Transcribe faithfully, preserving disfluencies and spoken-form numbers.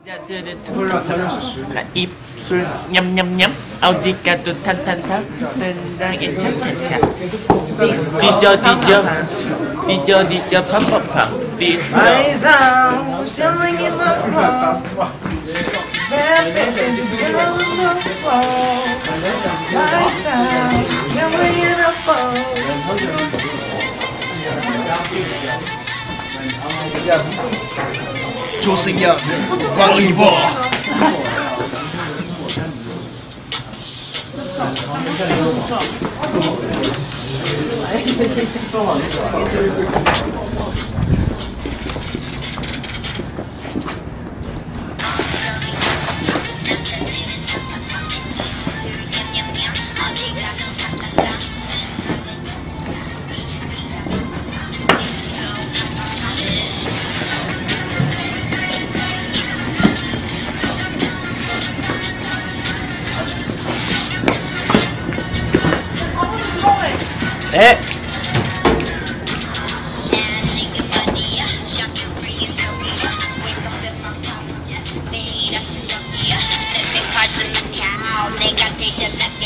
입술 냠냠냠 어디 가도 탄탄탄 된장에 차차차 뒤져 뒤져 뒤져 뒤져 팍팍팍 뒤져 조승연 꽝 입어. 네. They got taste of